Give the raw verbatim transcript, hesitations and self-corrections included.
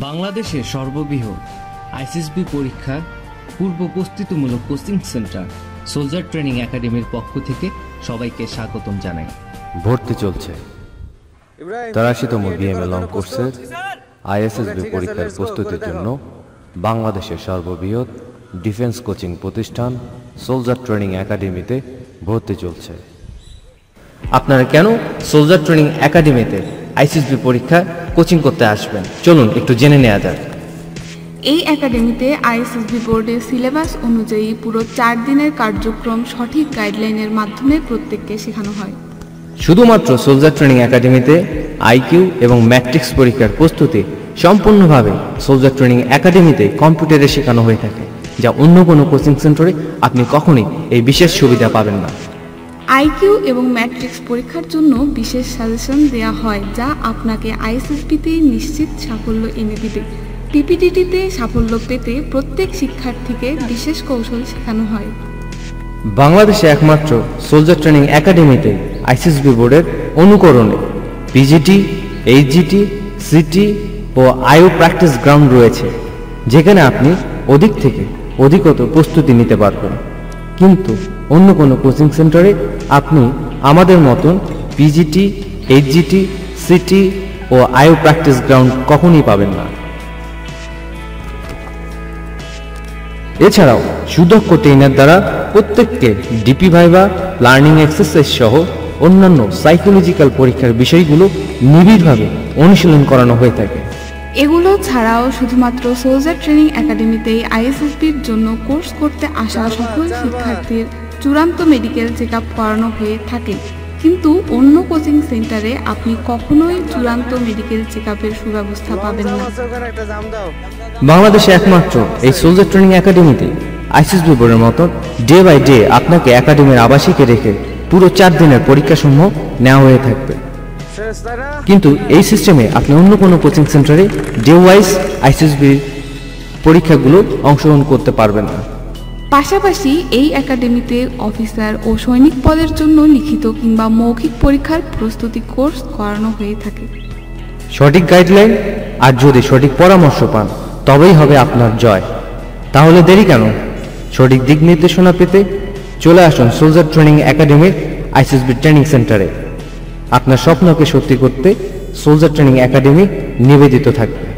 বাংলাদেশের সর্ববৃহৎ আইসিএসবি পরীক্ষা পূর্ব প্রস্তুতিমূলক কোচিং সেন্টার সোলজার ট্রেনিং একাডেমির পক্ষ থেকে সবাইকে স্বাগতম জানাই। ভর্তি চলছে তেরাশিতম বিএমএ লং কোর্সের আইএসএসবি পরীক্ষার প্রস্তুতির জন্য বাংলাদেশের সর্ববৃহৎ ডিফেন্স কোচিং প্রতিষ্ঠান সোলজার ট্রেনিং একাডেমিতে ভর্তি চলছে। আপনারা কেন সোলজার ট্রেনিং একাডেমিতে আইসিএসবি পরীক্ষা কোচিং করতে আসবেন, চলুন একটু জেনে নেওয়া যাক। এই একাডেমিতে আইএসএসবি বোর্ডের সিলেবাস অনুযায়ী পুরো চার দিনের কার্যক্রম সঠিক গাইডলাইনের মাধ্যমে প্রত্যেককে শেখানো হয়। শুধুমাত্র সোলজার ট্রেনিং একাডেমিতে আইকিউ এবং ম্যাট্রিক্স পরীক্ষার প্রস্তুতি সম্পূর্ণভাবে সোলজার ট্রেনিং একাডেমিতে কম্পিউটারে শেখানো হয়ে থাকে, যা অন্য কোনো কোচিং সেন্টারে আপনি কখনোই এই বিশেষ সুবিধা পাবেন না। আইকিউ এবং ম্যাট্রিক্স পরীক্ষার জন্য বিশেষ সাজেশন দেওয়া হয়, যা আপনাকে আইএসএসবিতে নিশ্চিত সাফল্য এনে দিবে। পিপিটিটিতে সাফল্য পেতে প্রত্যেক শিক্ষার্থীকে বিশেষ কৌশল শেখানো হয়। বাংলাদেশে একমাত্র সোলজার ট্রেনিং একাডেমিতে আইসিএসবি বোর্ডের অনুকরণে পিজিটি, এইচজিটি, সিটি ও আইও প্র্যাকটিস গ্রাউন্ড রয়েছে, যেখানে আপনি অধিক থেকে অধিকতর প্রস্তুতি নিতে পারবেন। কিন্তু অন্য কোনো কোচিং সেন্টারে আপনি আমাদের মতন পিজিটি, এইচজিটি, সিটি ও আইও প্র্যাকটিস গ্রাউন্ড কখনই পাবেন না। এছাড়াও সুদক্ষ ট্রেনার দ্বারা প্রত্যেককে ডিপি ভাইভা, লার্নিং এক্সারসাইজ সহ অন্যান্য সাইকোলজিক্যাল পরীক্ষার বিষয়গুলো নিবিড়ভাবে অনুশীলন করানো হয়ে থাকে। এগুলো ছাড়াও শুধুমাত্র সোলজার ট্রেনিং একাডেমিতেই আইএসএসবির জন্য কোর্স করতে আসা সকল শিক্ষার্থীর চূড়ান্ত মেডিকেল চেক আপ করানো হয়ে থাকে, কিন্তু অন্য কোচিং সেন্টারে আপনি কখনোই চূড়ান্ত মেডিকেল চেক আপের সুব্যবস্থা পাবেন না। বাংলাদেশে একমাত্র এই সোলজার ট্রেনিং একাডেমিতে আইসিএসবি বোর্ডের মতো ডে বাই ডে আপনাকে একাডেমির আবাসিকে রেখে পুরো চার দিনের পরীক্ষাসমূহ নেওয়া হয়ে থাকবে। কিন্তু এই সিস্টেমে আপনি অন্য কোনো কোচিং সেন্টারে ডে ওয়াইজ আইসিএসবির পরীক্ষাগুলো অংশগ্রহণ করতে পারবেন না। পাশাপাশি এই একাডেমিতে অফিসার ও সৈনিক পদের জন্য লিখিত কিংবা মৌখিক পরীক্ষার প্রস্তুতি কোর্স করানো হয়ে থাকে। সঠিক গাইডলাইন আর যদি সঠিক পরামর্শ পান তবেই হবে আপনার জয়। তাহলে দেরি কেন? সঠিক দিক নির্দেশনা পেতে চলে আসুন সোলজার ট্রেনিং একাডেমির আইসিএসবি ট্রেনিং সেন্টারে। আপনার স্বপ্নকে সত্যি করতে সোলজার ট্রেনিং একাডেমি নিবেদিত থাকবে।